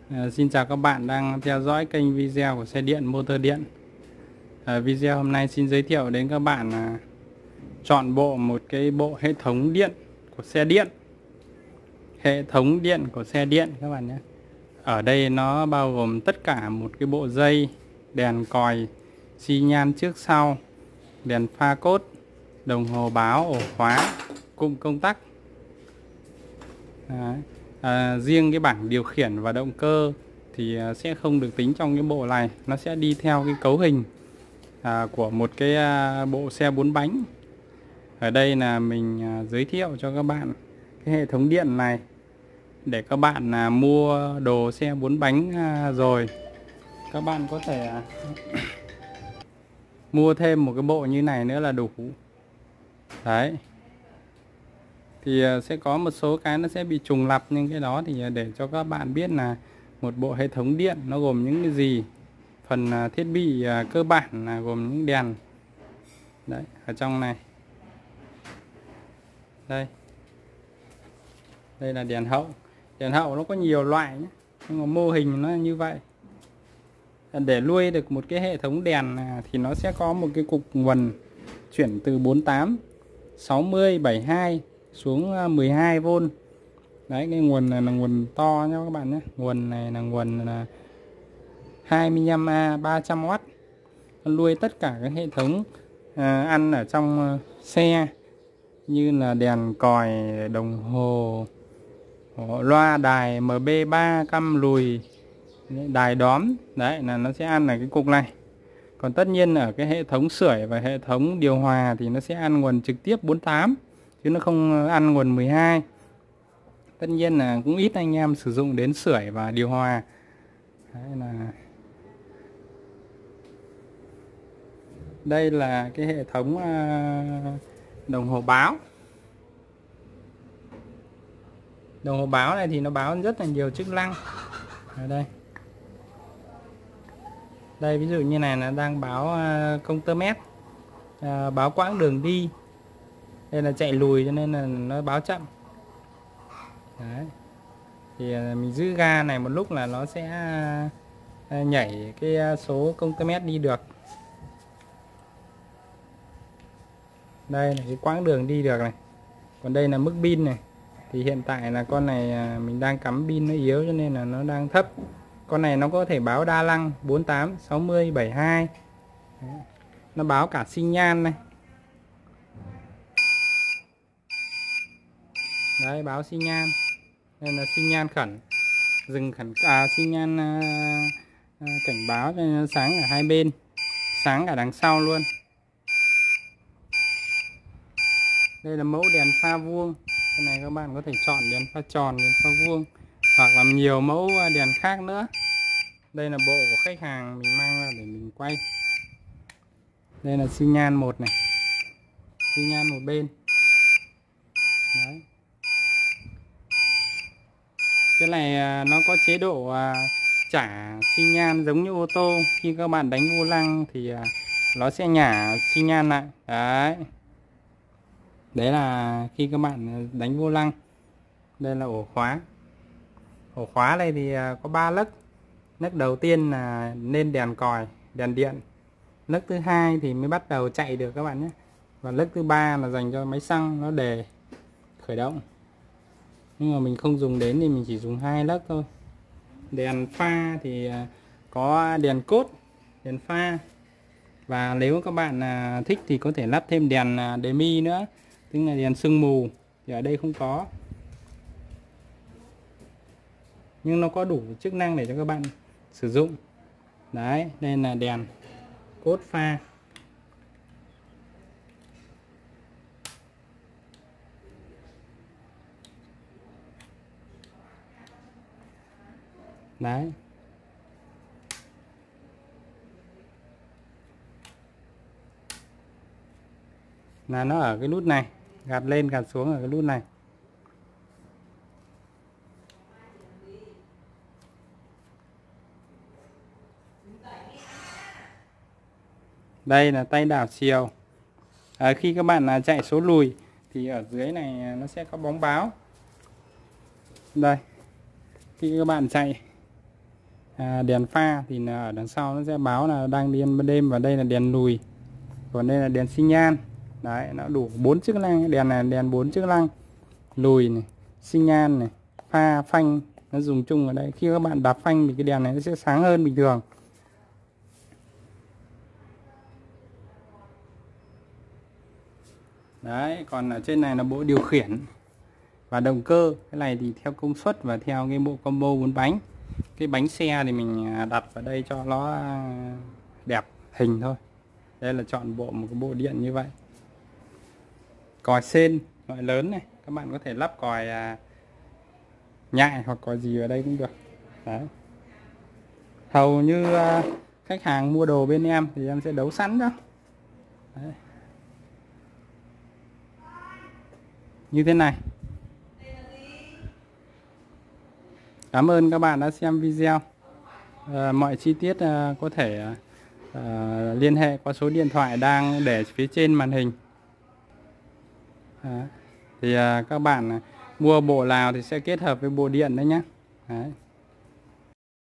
Xin chào các bạn đang theo dõi kênh video của xe điện motor điện. Video hôm nay xin giới thiệu đến các bạn chọn một cái bộ hệ thống điện của xe điện. Hệ thống điện của xe điện các bạn nhé. Ở đây nó bao gồm tất cả một cái bộ dây, đèn còi, xi nhan trước sau, đèn pha cốt, đồng hồ báo, ổ khóa, cụm công tắc. Riêng cái bảng điều khiển và động cơ thì sẽ không được tính trong cái bộ này, nó sẽ đi theo cái cấu hình của một cái bộ xe 4 bánh. Ở đây là mình giới thiệu cho các bạn cái hệ thống điện này để các bạn mua đồ xe 4 bánh rồi các bạn có thể mua thêm một cái bộ như này nữa là đủ. Đấy. Thì sẽ có một số cái nó sẽ bị trùng lặp, nhưng cái đó thì để cho các bạn biết là một bộ hệ thống điện nó gồm những cái gì. Phần thiết bị cơ bản là gồm những đèn. Đấy, ở trong này. Đây là đèn hậu. Đèn hậu nó có nhiều loại nhé, nhưng mà mô hình nó như vậy. Để nuôi được một cái hệ thống đèn thì nó sẽ có một cái cục nguồn chuyển từ 48, 60, 72 xuống 12V. Đấy, cái nguồn này là nguồn to nha các bạn nhé. Nguồn này là nguồn 25A 300W. Nó nuôi tất cả các hệ thống ăn ở trong xe như là đèn còi, đồng hồ, loa đài MB3 căm lùi, đài đóm. Đấy là nó sẽ ăn ở cái cục này. Còn tất nhiên ở cái hệ thống sưởi và hệ thống điều hòa thì nó sẽ ăn nguồn trực tiếp 48 chứ nó không ăn nguồn 12. Tất nhiên là cũng ít anh em sử dụng đến sưởi và điều hòa. Đấy là đây là cái hệ thống đồng hồ báo. Đồng hồ báo này thì nó báo rất là nhiều chức năng. Ở đây. Đây ví dụ như này là đang báo công tơ mét, báo quãng đường đi. Đây là chạy lùi cho nên là nó báo chậm. Đấy. Thì mình giữ ga này một lúc là nó sẽ nhảy cái số công tơ mét đi được. Đây là cái quãng đường đi được này. Còn đây là mức pin này. Thì hiện tại là con này mình đang cắm pin nó yếu cho nên là nó đang thấp. Con này nó có thể báo đa năng 48, 60, 72. Đấy. Nó báo cả xi nhan này. Đấy, báo xi nhan. Đây là xi nhan khẩn, dừng khẩn, xi nhan cảnh báo cho nó sáng ở hai bên, sáng cả đằng sau luôn. Đây là mẫu đèn pha vuông. Cái này các bạn có thể chọn đèn pha tròn, đèn pha vuông hoặc là nhiều mẫu đèn khác nữa. Đây là bộ của khách hàng mình mang ra để mình quay. Đây là xi nhan một này, xi nhan một bên. Đấy. Cái này nó có chế độ trả xi nhan giống như ô tô. Khi các bạn đánh vô lăng thì nó sẽ nhả xi nhan lại. Đấy. Đấy là khi các bạn đánh vô lăng. Đây là ổ khóa. Ổ khóa này thì có 3 nấc. Nấc đầu tiên là lên đèn còi, đèn điện. Nấc thứ hai thì mới bắt đầu chạy được các bạn nhé. Và nấc thứ ba là dành cho máy xăng nó để khởi động. Nhưng mà mình không dùng đến thì mình chỉ dùng 2 nấc thôi. Đèn pha thì có đèn cốt, đèn pha. Và nếu các bạn thích thì có thể lắp thêm đèn demi nữa, tức là đèn sương mù. Thì ở đây không có. Nhưng nó có đủ chức năng để cho các bạn sử dụng. Đấy, đây là đèn cốt pha. Đấy. Là nó ở cái nút này, gạt lên gạt xuống ở cái nút này. Đây là tay đảo chiều. Khi các bạn chạy số lùi thì ở dưới này nó sẽ có bóng báo. Đây, khi các bạn chạy đèn pha thì là ở đằng sau nó sẽ báo là đang đi ban đêm, và đây là đèn lùi, còn đây là đèn xi nhan. Đấy, nó đủ 4 chức năng. Đèn này đèn 4 chức năng: lùi này, xi nhan này, pha, phanh. Nó dùng chung ở đây. Khi các bạn đạp phanh thì cái đèn này nó sẽ sáng hơn bình thường. Đấy, còn ở trên này là bộ điều khiển và động cơ. Cái này thì theo công suất và theo cái bộ combo 4 bánh. Cái bánh xe thì mình đặt vào đây cho nó đẹp hình thôi. Đây là chọn bộ một cái bộ điện như vậy. Còi sên loại lớn này, các bạn có thể lắp còi nhại hoặc còi gì ở đây cũng được. Đấy. Hầu như khách hàng mua đồ bên em thì em sẽ đấu sẵn đó. Đấy. Như thế này. Cảm ơn các bạn đã xem video. Mọi chi tiết có thể liên hệ qua số điện thoại đang để phía trên màn hình. Thì các bạn mua bộ nào thì sẽ kết hợp với bộ điện đấy nhé. Đấy.